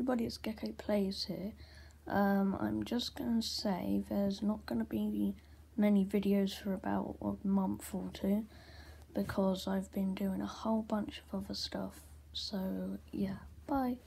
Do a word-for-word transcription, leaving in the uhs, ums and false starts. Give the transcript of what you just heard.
everybody, it's Gecko Plays here. Um, I'm just going to say there's not going to be many videos for about a month or two because I've been doing a whole bunch of other stuff. So, yeah, bye.